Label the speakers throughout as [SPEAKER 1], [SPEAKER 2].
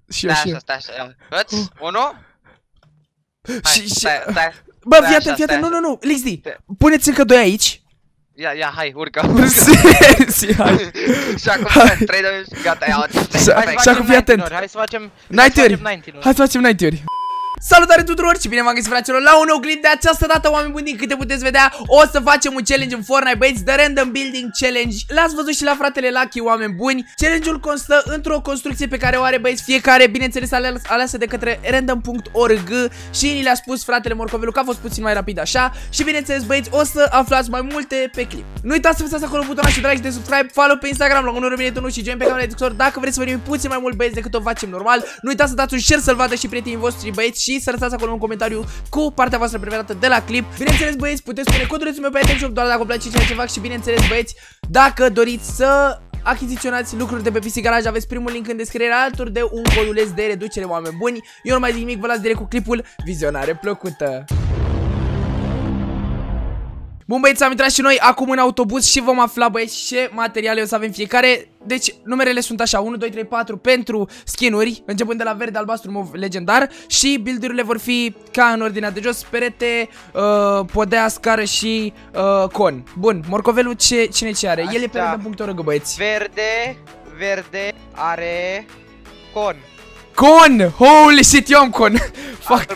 [SPEAKER 1] Și eu, și eu.
[SPEAKER 2] Stai așa, hăți, 1. Stai.
[SPEAKER 1] Bă, fii atent, nu, Lixdi, puneți încă 2 aici.
[SPEAKER 2] Ia, hai, urcă.
[SPEAKER 1] Hai.
[SPEAKER 2] Și acum 3 de gata, ia.
[SPEAKER 1] Și acum fii atent.
[SPEAKER 3] Hai să facem
[SPEAKER 1] 90-uri. Hai să facem 90-uri. Salutare tuturor și bine v-am găsit, fraților, la un nou clip. De această dată, oameni buni, din câte puteți vedea, o să facem un challenge în Fortnite, băieți, The Random Building Challenge. L-ați văzut și la fratele Lucky, oameni buni. Challenge-ul constă într-o construcție pe care o are, băieți, fiecare, bineînțeles, aleasă de către random.org. Și ni le-a spus fratele Morcovelu că a fost puțin mai rapid așa. Și bineînțeles, băieți, o să aflați mai multe pe clip. Nu uitați să apăsați acolo butonul și de like și de subscribe, follow pe Instagram la 1 și join pe canalul de Discord dacă vreți să venim puțin mai mult, băieți, decât o facem normal. Nu uitați să dați un share să-l vadă și prietenii voștri, băieți, și să lăsați acolo un comentariu cu partea voastră preferată de la clip. Bineînțeles, băieți, puteți pune codulețul meu pe item shop doar dacă vă place ceea ce fac și bineînțeles, băieți, dacă doriți să achiziționați lucruri de pe PC Garage, aveți primul link în descriere alături de un coduleț de reducere, oameni buni. Eu nu mai zic nimic, vă las direct cu clipul. Vizionare plăcută! Bun, băieți, am intrat și noi acum în autobuz și vom afla, băieți, ce materiale o să avem fiecare. Deci, numerele sunt așa, 1, 2, 3, 4 pentru skin-uri, începând de la verde, albastru, mov, legendar. Și build-urile vor fi ca în ordinea de jos: perete, podea, scară și con. Bun, Morcovelu cine ce are? Așa. El e pe random.org, băieți.
[SPEAKER 3] Verde are con.
[SPEAKER 1] Con! Holy shit, eu am con! Fuck.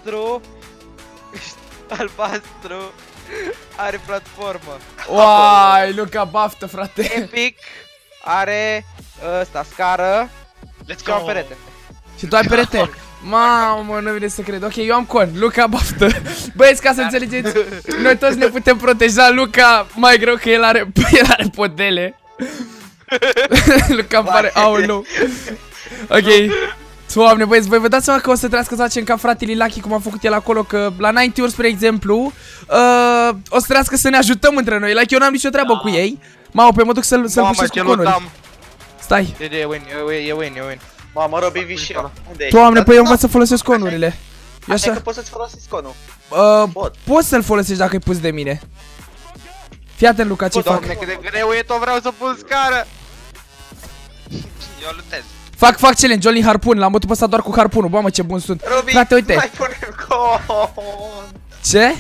[SPEAKER 3] Albastru are platformă.
[SPEAKER 1] Uai, Luca, baftă, frate.
[SPEAKER 3] Epic are ăsta, scară.
[SPEAKER 2] Let's go.
[SPEAKER 3] Perete.
[SPEAKER 1] Și tu ai perete? Mamă, nu vine să cred. Ok, eu am con. Luca, baftă. Băieți, ca să înțelegeți, noi toți ne putem proteja. Luca, mai greu că el are podele. Luca îmi pare, aoleu. Ok. Doamne, băieți, voi vă dați seama că o să trească să facem ca fratele Lucky, cum a făcut el acolo, că la 90-uri, spre exemplu, o să trească să ne ajutăm între noi. Like, eu n-am nicio treabă cu ei. Mamă, pe mă duc să-l pușesc cu conuri. Stai.
[SPEAKER 3] E win.
[SPEAKER 4] Mamă, Robi, vii și eu. Unde ești?
[SPEAKER 1] Doamne, păi eu învăț să folosesc conurile.
[SPEAKER 4] Așa că poți să-ți folosești conul.
[SPEAKER 1] Poți să-l folosești dacă ai pus de mine. Fii atent, Luca, ce fac.
[SPEAKER 3] Doamne, cât de greu e, tot vreau să pun scară.
[SPEAKER 2] Eu lutez.
[SPEAKER 1] Fac challenge, Oli harpun, l-am bătut pe ăsta doar cu harpunul. Bă, mă, ce bun sunt.
[SPEAKER 4] Robi,
[SPEAKER 1] frate, uite.
[SPEAKER 4] mai punem con.
[SPEAKER 1] Ce?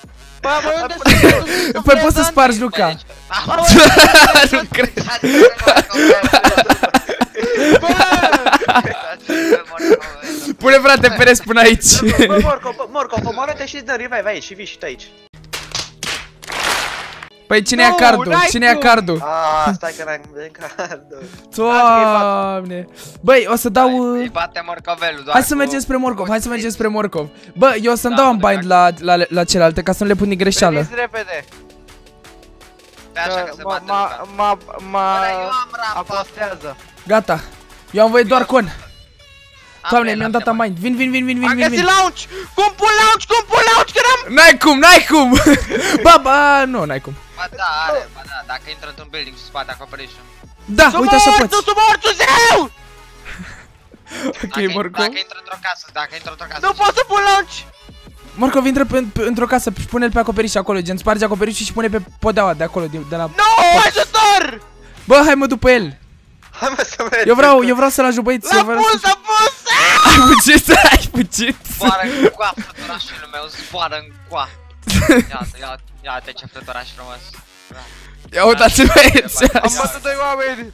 [SPEAKER 1] Păi poți să spargi, Luca. Nu cred. Pune, frate, perez până aici.
[SPEAKER 4] Morco, omoră-te și dă revive aici și vii și tu aici.
[SPEAKER 1] Păi cine ia cardul? Cine ia cardul?
[SPEAKER 4] Stai că n-am cardul.
[SPEAKER 1] Doamne. Băi, o să dau...
[SPEAKER 2] Îi bate Morcovelu doar.
[SPEAKER 1] Hai să mergem spre Morcov, Bă, eu o să-mi dau unbind la celelalte ca să nu le pun din greșeală.
[SPEAKER 3] Veniți repede.
[SPEAKER 2] Așa că se bate
[SPEAKER 3] mă apostează.
[SPEAKER 1] Gata. Eu am voie doar con. Doamne, mi-am dat unbind. Vin.
[SPEAKER 3] Am găsit launch! Cum pun launch, că n-am...
[SPEAKER 1] N-ai cum! Ba, nu, n-ai cum.
[SPEAKER 2] Ba da, are, dacă intră într-un building și spate acoperișul.
[SPEAKER 1] Da, uite așa poți.
[SPEAKER 3] Sunt mortul zeu!
[SPEAKER 1] Ok, Morcov.
[SPEAKER 2] Dacă intră într-o casă,
[SPEAKER 3] Nu pot să pun launch!
[SPEAKER 1] Morcov, intră într-o casă, pune-l pe acoperiș acolo, gen sparge acoperișul și pune pe podeaua de acolo, de la...
[SPEAKER 3] Nu, ajutor!
[SPEAKER 1] Bă, hai mă după el.
[SPEAKER 4] Hai mă să mergem.
[SPEAKER 1] Eu vreau să-l ajut, băieți.
[SPEAKER 3] L-am pus!
[SPEAKER 1] Ai fugit.
[SPEAKER 2] Zboară în coa, flătărașul meu, zboară în coa. Iată ce flătăraș frumos.
[SPEAKER 1] Ia uitați, băieți.
[SPEAKER 3] Am bătut 2 oameni.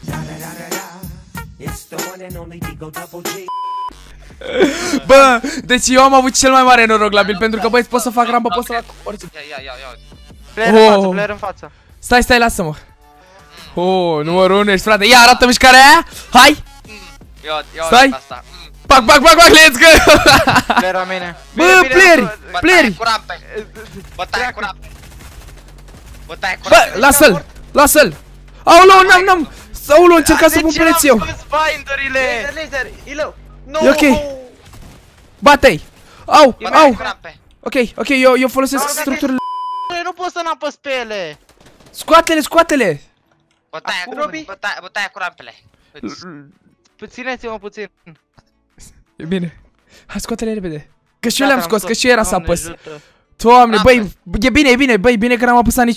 [SPEAKER 1] Bă, deci eu am avut cel mai mare noroc la build, pentru că, băieți, pot să fac rampă, pot să fac orice.
[SPEAKER 2] Ia.
[SPEAKER 3] Player în față.
[SPEAKER 1] Stai, lasă-mă. Numărul 1 ești, frate. Ia, arată mișcarea aia. Hai. Stai. Pac, let's go.
[SPEAKER 3] Player la mine.
[SPEAKER 1] Bă, playeri.
[SPEAKER 2] Bătaie cu rampe.
[SPEAKER 1] Bă, lasă-l. Aoleu, n-am. Aoleu, încerca să pun pereți eu.
[SPEAKER 4] Laser, ilo.
[SPEAKER 1] E ok. Bate-i. Au. Ok, eu folosesc structurile.
[SPEAKER 3] Nu pot să n-apăs pe ele.
[SPEAKER 1] Scoate-le.
[SPEAKER 2] Bătaie cu rampele.
[SPEAKER 3] Țineți-mă puțin.
[SPEAKER 1] E bine. Hai, scoate-le repede. Că și eu le-am scos, că și eu era să apăs. Doamne, băi, e bine, băi, bine că n-am apăsat niciunul.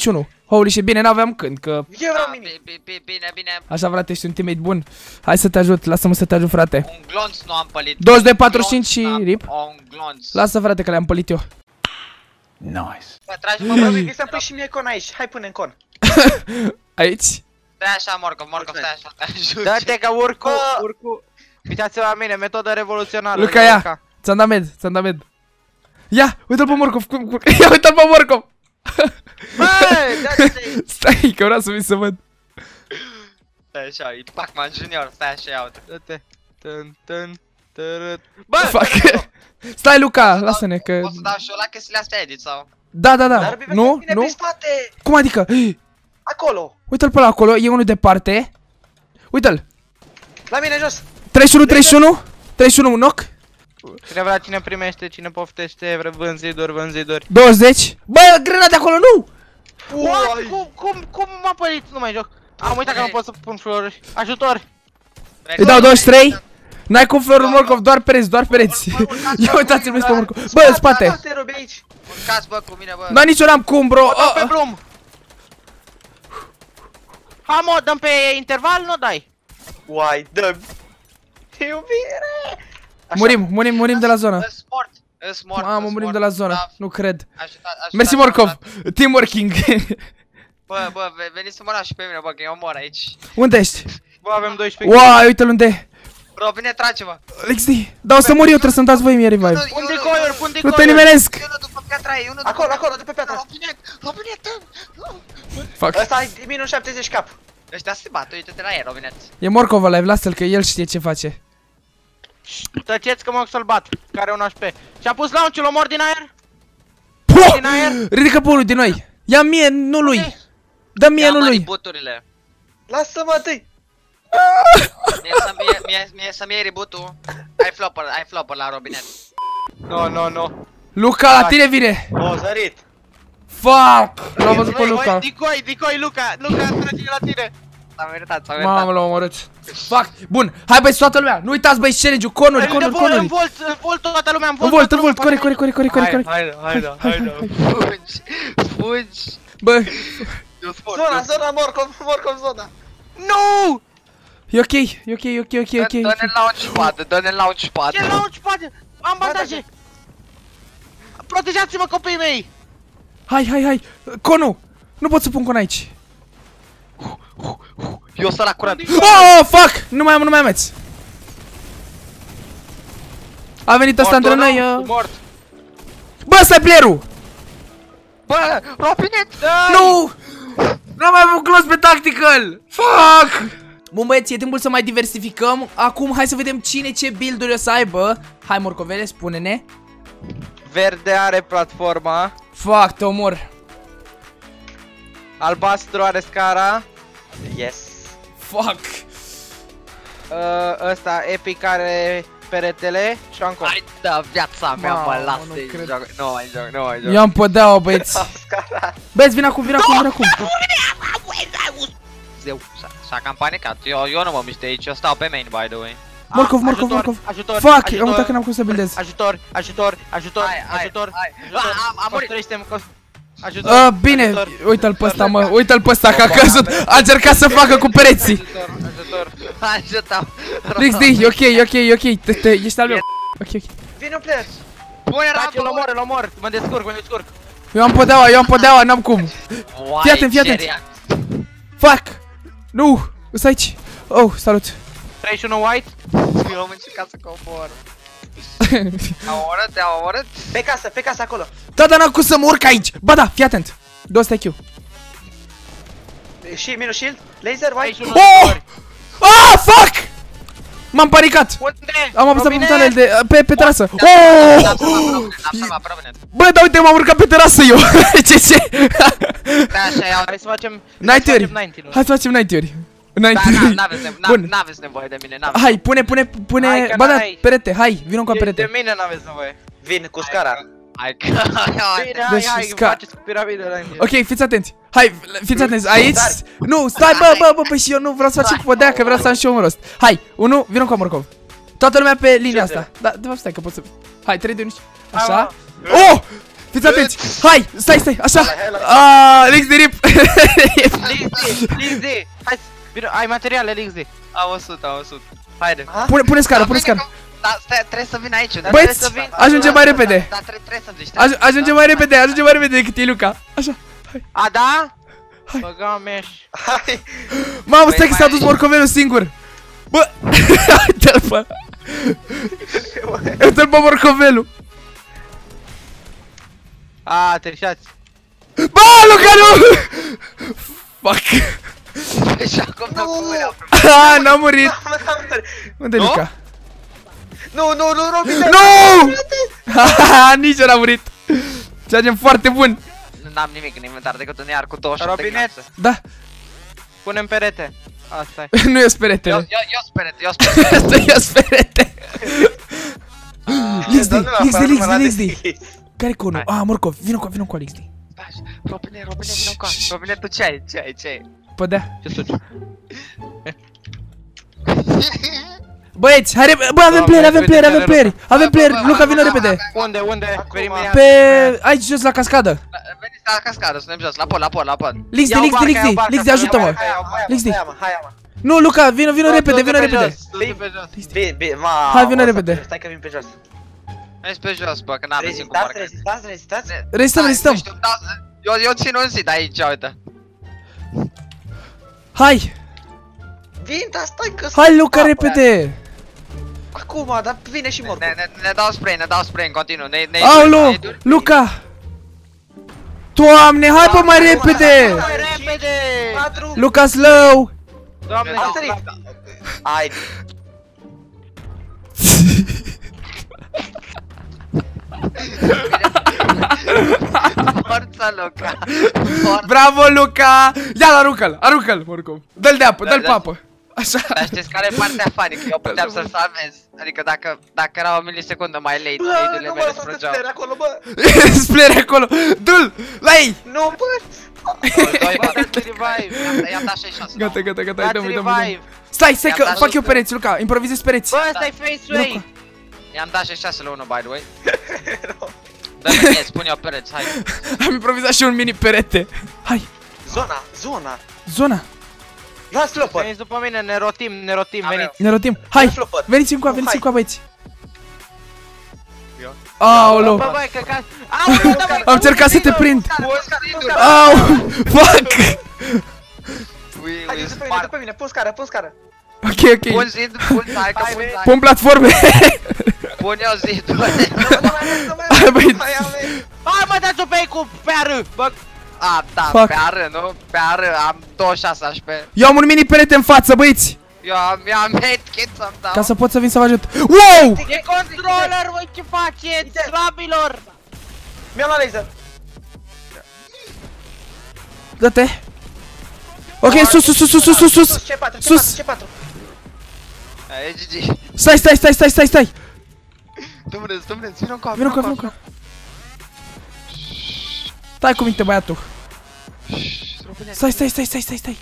[SPEAKER 1] Holy shit, bine, n-aveam când, că...
[SPEAKER 4] Eu vreau mini.
[SPEAKER 2] Bine.
[SPEAKER 1] Așa, frate, ești un teammate bun. Hai să te ajut, lasă-mă să te ajut, frate.
[SPEAKER 2] Un glonț nu am pălit.
[SPEAKER 1] 22-45 și rip.
[SPEAKER 2] Un glonț.
[SPEAKER 1] Lasă, frate, că le-am pălit eu.
[SPEAKER 2] Bă, tragi-mă,
[SPEAKER 4] Bă,
[SPEAKER 2] bă,
[SPEAKER 4] vrei să-mi pui și mie con aici. Hai, pune în con.
[SPEAKER 1] Aici?
[SPEAKER 2] stai așa, Morcov, stai așa, te ajut.
[SPEAKER 3] Dă-te că urcu. Uitați-vă la mine, metodă revoluționară.
[SPEAKER 1] Luca, ia! Ți-am dat med, Ia, uite-l pe Morcov, ia uite-l pe Morcov!
[SPEAKER 3] Băi, dă-te!
[SPEAKER 1] Stai, că vreau să vin să văd.
[SPEAKER 2] Stai așa, e Pac-Man Junior, stai așa, ia uite.
[SPEAKER 3] Dă-te! Tân, tărât. Bă!
[SPEAKER 1] Fac. Stai, Luca, lasă-ne că...
[SPEAKER 2] O să dau și eu la chestiile astea edit sau?
[SPEAKER 1] Da.
[SPEAKER 4] Dar
[SPEAKER 1] Nu?
[SPEAKER 4] vine pe spate.
[SPEAKER 1] Cum adică?
[SPEAKER 4] Acolo.
[SPEAKER 1] Uite-l pe ăla acolo, e unul departe. Uite-l.
[SPEAKER 4] La mine jos.
[SPEAKER 1] 31, knock.
[SPEAKER 3] Cine vrea, cine primește, cine poftește, vânzidori.
[SPEAKER 1] 20. Bă, grena de acolo, nu!
[SPEAKER 3] What? Cum m-a pălit? Nu mai joc. Am uitat că nu pot să pun flori. Ajutor!
[SPEAKER 1] Îi dau 23. N-ai cum florul Morcov, doar pereți. Ia uitați-l pe Morcov. Bă, în spate.
[SPEAKER 2] Urcați, bă, cu mine, bă.
[SPEAKER 1] Da, nici eu n-am cum, bro.
[SPEAKER 3] Dă pe Bloom! Ha, mă, dăm pe interval, nu dai.
[SPEAKER 4] Uai, dă iubire.
[SPEAKER 1] Murim de la zonă.
[SPEAKER 2] Îs mort.
[SPEAKER 1] Mamă, murim de la zonă. Nu cred.
[SPEAKER 2] Ajutat.
[SPEAKER 1] Mersi, Morcov. Teamworking.
[SPEAKER 2] Bă, veniți să mă lași și pe mine, bă, că eu mor aici.
[SPEAKER 1] Unde ești?
[SPEAKER 3] Bă, avem 12.
[SPEAKER 1] Uai, uite-l unde.
[SPEAKER 2] Bro, vine, trage-mă.
[SPEAKER 1] XD. Da, o să mor eu, trebuie să-mi dați voi mie revive.
[SPEAKER 3] Pun decoiuri, pun
[SPEAKER 1] Nu te
[SPEAKER 3] decoiuri.
[SPEAKER 1] nimeresc.
[SPEAKER 2] Unul după piatra e, unul după
[SPEAKER 4] Acolo, de pe piatră.
[SPEAKER 2] Robinet.
[SPEAKER 1] Fuck.
[SPEAKER 4] Ăsta e minus 70 cap.
[SPEAKER 2] Ăștia se bat, uite-te la el, Robinet.
[SPEAKER 1] E Morcov live, lasă-l că el știe ce face.
[SPEAKER 3] Tăceți că mă să-l bat, care e un HP. Și-a pus launch-ul, omor din aer.
[SPEAKER 1] Poh!
[SPEAKER 3] Din aer.
[SPEAKER 1] Ridică pe unul din noi. Ia mie, nu lui. Dă mie, nu lui.
[SPEAKER 2] Buturile.
[SPEAKER 4] Lasă-mă tăi.
[SPEAKER 2] Mie să-mi iei reboot-ul. Ai flopper la Robinet.
[SPEAKER 3] Nu.
[SPEAKER 1] Luca, la tine vine.
[SPEAKER 4] O, zărit.
[SPEAKER 1] Fuck! L-am văzut pe Luca.
[SPEAKER 3] Dicoi, Luca, trage la tine.
[SPEAKER 2] S-a meritat.
[SPEAKER 1] Mamă, l-am omorât. Fuck! Bun, hai băi, toată lumea. Nu uitați băi, challenge-ul, conuri.
[SPEAKER 3] În volt toată lumea, în
[SPEAKER 1] În volt, corect.
[SPEAKER 3] Haide.
[SPEAKER 2] Fugi.
[SPEAKER 1] Bă,
[SPEAKER 4] Zona, Morcov, zona.
[SPEAKER 3] Nu!
[SPEAKER 1] e ok.
[SPEAKER 2] Dă-ne launchpad,
[SPEAKER 3] Ce launchpad? Am bandaje. Protejați-mă, copiii mei.
[SPEAKER 1] Hai. Conu! Nu pot să pun con aici.
[SPEAKER 2] Eu sunt la curent.
[SPEAKER 1] Oh, fuck! Nu mai am. A venit ăsta între noi.
[SPEAKER 3] Mort.
[SPEAKER 1] Bă, ăsta e playerul!
[SPEAKER 2] Bă, Robinet!
[SPEAKER 1] Nu! N-am mai avut close pe tactical! Fuck! Bun băieți, e timpul să mai diversificăm. Acum hai să vedem cine ce build-uri o să aibă. Hai Morcovele, spune-ne.
[SPEAKER 3] Verde are platforma.
[SPEAKER 1] Fuck, te omor.
[SPEAKER 3] Albastru are scara.
[SPEAKER 4] Yes.
[SPEAKER 1] Fuck.
[SPEAKER 3] Ăsta Epic are peretele și încă.
[SPEAKER 2] Hai da viața mea,
[SPEAKER 1] Mamă,
[SPEAKER 2] mă, lasă
[SPEAKER 1] nu
[SPEAKER 2] să-i
[SPEAKER 1] cred.
[SPEAKER 2] joc. Nu mai joc.
[SPEAKER 1] Eu am pădeaua, băieți. Băieți, vin acum.
[SPEAKER 2] Zeu, s-a cam panicat. Eu nu mă mișc de aici, eu stau pe main, by the way.
[SPEAKER 1] Morcov.
[SPEAKER 3] Ajutor.
[SPEAKER 1] Fuck, am uitat că n-am cum să buildez.
[SPEAKER 3] Ajutor.
[SPEAKER 2] Hai. Am murit.
[SPEAKER 3] Ajutor.
[SPEAKER 1] Bine, uite-l pe ăsta, mă. Uite-l pe ăsta că a căzut. A încercat să facă cu pereții.
[SPEAKER 2] Ajută-mă.
[SPEAKER 1] XD, ok. Ești al meu. Ok.
[SPEAKER 4] Vine un player.
[SPEAKER 2] Pune
[SPEAKER 3] Îl
[SPEAKER 2] rampă.
[SPEAKER 3] omor. Mă descurc.
[SPEAKER 1] Eu am pădeaua, n-am cum. Fii atent. Fuck! Nu! Stai aici! Oh, salut!
[SPEAKER 3] 31 white.
[SPEAKER 2] Eu am încercat să cobor. Te-am omorât?
[SPEAKER 4] Pe casă acolo.
[SPEAKER 1] Da, n-am cum să mă urc aici! Ba da, fii atent! 200 IQ.
[SPEAKER 4] Și minus shield. Laser white.
[SPEAKER 1] Oh! Ah, fuck! M-am panicat!
[SPEAKER 3] Unde?
[SPEAKER 1] Am apăsat pe butoanele de... pe terasă.
[SPEAKER 2] Am
[SPEAKER 1] Oh!
[SPEAKER 2] salvat, Robinet.
[SPEAKER 1] Bă, da, uite, m-am urcat pe terasă eu! Ce?
[SPEAKER 2] Stai așa, iau.
[SPEAKER 3] Hai să facem
[SPEAKER 1] 90-uri!
[SPEAKER 3] 90.
[SPEAKER 1] Hai să facem 90-uri!
[SPEAKER 2] N-aveți nevoie de mine, n-aveți.
[SPEAKER 1] Hai, pune...
[SPEAKER 3] Hai că
[SPEAKER 1] Ba da,
[SPEAKER 3] n-ai.
[SPEAKER 1] perete, hai, vino cu
[SPEAKER 3] De
[SPEAKER 1] perete.
[SPEAKER 3] mine n-aveți nevoie.
[SPEAKER 4] Vin cu scara.
[SPEAKER 2] Hai că...
[SPEAKER 3] Bine,
[SPEAKER 1] Deci,
[SPEAKER 3] hai,
[SPEAKER 1] sca-
[SPEAKER 3] faceți cu piramidă înainte.
[SPEAKER 1] Ok, fiți atenți. Hai, fiți atenți. Aici. Nu, stai, bă, și eu nu vreau să facem cu podea, că vreau să am și eu un rost. Hai, 1, vină cu Morcov. Toată lumea pe linia asta. Da, de fapt, stai că pot să... Hai, 3, 2, 1. Așa. Oh! Fiți atenți! Hai! Stai! Așa! Lix de rip!
[SPEAKER 3] Lixi! Hai, bine, ai materiale, Lixi.
[SPEAKER 2] Am 100, am 100. Haide.
[SPEAKER 1] Pune scară, pune scară!
[SPEAKER 2] Da, trebuie să vin aici.
[SPEAKER 1] Băieți, ajunge mai repede!
[SPEAKER 2] Da, trebuie să vin.
[SPEAKER 1] Ajunge mai repede decât e Luca! Așa!
[SPEAKER 3] A, da?
[SPEAKER 1] Hai.
[SPEAKER 3] Băga meș.
[SPEAKER 4] Hai!
[SPEAKER 1] Mamă, stai că s-a dus morcovelul singur! Bă! Uite-l pe... Uite-l pe morcovelul!
[SPEAKER 3] A, trișați.
[SPEAKER 1] Bă, Luca, nu! Fuck!
[SPEAKER 2] Și acum nu cum
[SPEAKER 1] Ah, n-a murit! Unde e Luca?
[SPEAKER 4] Nu, Robine!
[SPEAKER 1] Nu! Haha, nici eu n-am murit! Ceea foarte bun!
[SPEAKER 2] N-am nimic în inventar decât un iar cu 28 de
[SPEAKER 3] Robinet.
[SPEAKER 2] viață.
[SPEAKER 1] Da,
[SPEAKER 3] Punem perete. Asta e.
[SPEAKER 1] nu e speretele.
[SPEAKER 2] Eu sperete.
[SPEAKER 1] Asta e sperete. Lixdi. Care-i conul? Ah, morcov, vino cu Lixdi.
[SPEAKER 2] Robine, vino cu Robine, tu ce ai?
[SPEAKER 1] Pă, da.
[SPEAKER 3] Ce suci?
[SPEAKER 1] Băieți, hai repede. Bă, avem player. Luca, vină repede.
[SPEAKER 3] Unde?
[SPEAKER 1] Pe... aici, jos, la cascadă.
[SPEAKER 2] Veniți la cascadă, suntem jos, la pod.
[SPEAKER 1] Lixdi, ajută-mă. Lixdi. Nu, Luca, vină repede.
[SPEAKER 4] Bine,
[SPEAKER 1] Hai, vină repede.
[SPEAKER 4] Stai că vin pe jos.
[SPEAKER 2] Mergi pe jos, bă, că n-am benzin cu parcă.
[SPEAKER 1] Rezistăm.
[SPEAKER 2] Eu țin un zid aici, uite.
[SPEAKER 1] Hai.
[SPEAKER 4] Vin, dar stai că...
[SPEAKER 1] Hai, Luca, repede.
[SPEAKER 4] Acum, dar vine și morcov.
[SPEAKER 2] Ne dau spray în continuu.
[SPEAKER 1] Aolo, Luca. Doamne, hai, bă, mai repede.
[SPEAKER 3] Repede!
[SPEAKER 1] Luca, slow.
[SPEAKER 3] Doamne,
[SPEAKER 4] Hai.
[SPEAKER 2] Forța, Luca.
[SPEAKER 1] Bravo, Luca. Ia-l, aruncă-l, morcov. Dă-l de apă, dă-l pe apă. Așa.
[SPEAKER 2] Dar știți care e partea funny? Că eu puteam să-l salvez. Adică dacă era o milisecundă mai late, lead-urile
[SPEAKER 4] Nu
[SPEAKER 2] mele
[SPEAKER 4] mă
[SPEAKER 2] sprugeau.
[SPEAKER 4] lăsați acolo, bă!
[SPEAKER 1] Splere acolo. Du-l, la ei.
[SPEAKER 4] Nu, bă!
[SPEAKER 3] dați revive!
[SPEAKER 2] I-am dat 66.
[SPEAKER 1] Gata,
[SPEAKER 3] Dați revive!
[SPEAKER 1] Stai că
[SPEAKER 2] I-am dat
[SPEAKER 1] fac eu
[SPEAKER 2] și-
[SPEAKER 1] pereți, Luca, improvizez pereți.
[SPEAKER 3] Bă, ăsta-i face-way!
[SPEAKER 2] I-am dat 66 la 1, by the way. Dă-mi mie, spun eu pereți, hai.
[SPEAKER 1] Am improvizat și un mini perete. Hai,
[SPEAKER 4] Zona!
[SPEAKER 1] zona.
[SPEAKER 4] Luați flopăr!
[SPEAKER 3] Veniți după mine, ne rotim,
[SPEAKER 2] Am
[SPEAKER 3] veniți!
[SPEAKER 1] Ne rotim. Hai,
[SPEAKER 4] Flopăr.
[SPEAKER 1] veniți încoa,
[SPEAKER 4] Hai.
[SPEAKER 1] băieți.
[SPEAKER 2] Eu?
[SPEAKER 1] Aoleu.
[SPEAKER 3] Bă, băi, căcați! Aoleu, da, băi,
[SPEAKER 1] Am încercat să te prind.
[SPEAKER 2] Pun
[SPEAKER 1] Au, fuck.
[SPEAKER 4] Hai, după mine, pun scară!
[SPEAKER 1] Ok.
[SPEAKER 2] Pun zid, hai că pun
[SPEAKER 1] Pun platforme.
[SPEAKER 2] Pun eu zidul.
[SPEAKER 1] Hai, băieți.
[SPEAKER 3] Hai, mă, dați-o pe ei cu PR! Bă,
[SPEAKER 2] A, da,
[SPEAKER 1] Fuck.
[SPEAKER 2] pe ară, nu? Pe ară, am 26 HP.
[SPEAKER 1] Eu am un mini perete în față, băieți.
[SPEAKER 2] Eu am medkit să-mi dau.
[SPEAKER 1] Ca să pot să vin să vă ajut. Wow!
[SPEAKER 3] e controller, voi ce faceți, slabilor!
[SPEAKER 4] Mi-am luat laser!
[SPEAKER 1] Dă-te. Ok, sus.
[SPEAKER 4] C4,
[SPEAKER 1] Sus.
[SPEAKER 4] C4!
[SPEAKER 2] E GG.
[SPEAKER 1] Stai.
[SPEAKER 2] Dom'le, vină încoa,
[SPEAKER 1] Vino cu. Stai cu minte, băiatul. Stai.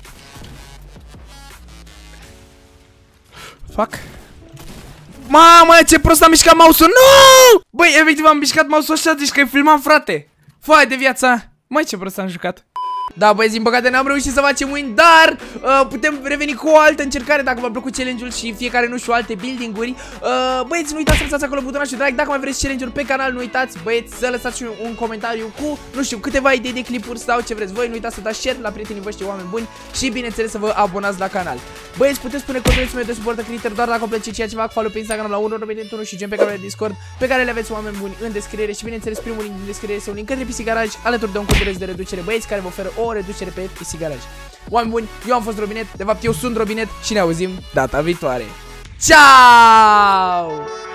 [SPEAKER 1] Fuck. Mamă, ce prost am mișcat mouse-ul. Nu! Băi, efectiv am mișcat mouse-ul așa, zici că îi filmam, frate. Foaie de viața. Măi, ce prost am jucat. Da, băieți, din păcate n-am reușit să facem win, dar putem reveni cu o altă încercare dacă v-a plăcut challenge-ul și fiecare, nu știu, alte building-uri. Băieți, nu uitați să lăsați acolo butonul de like. Dacă mai vreți challenge-uri pe canal, nu uitați, băieți, să lăsați un comentariu cu, nu știu, câteva idei de clipuri sau ce vreți voi. Nu uitați să dați share la prietenii voștri, oameni buni, și bineînțeles să vă abonați la canal. Băieți, puteți spune codurile mele de suportă creator doar dacă place ceea ce fac, follow pe Instagram la 1 și gen pe canalul de Discord pe care le aveți, oameni buni, în descriere. Și bineînțeles, primul link din descriere este un link către PC Garage alături de un cod de reducere, băieți, care vă oferă o reducere pe PC Garage. Oameni buni, eu am fost Robinet, de fapt eu sunt Robinet și ne auzim data viitoare. Ciao!